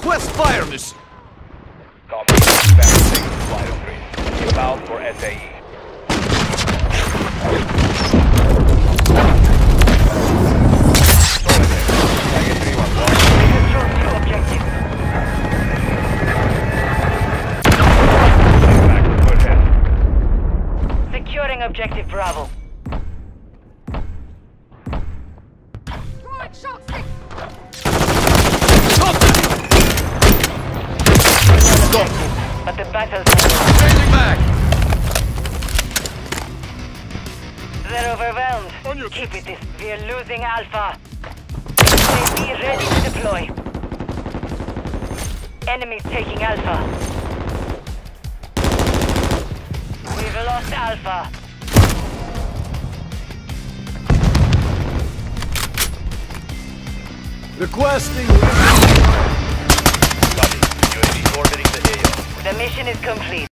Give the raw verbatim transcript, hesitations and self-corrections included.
Request fire mission. Copy. Balancing flight on three. Bound for S A E. Solid there. Target three one one. We control two objectives. Back to good head. Securing objective Bravo. Throwing shock stick! Stop! But the battle's Changing back! They're overwhelmed. Keep it this. We're losing Alpha. Be ready to deploy. Enemies taking Alpha. We've lost Alpha. Requesting... Copy. U A V orbiting the A O. The mission is complete.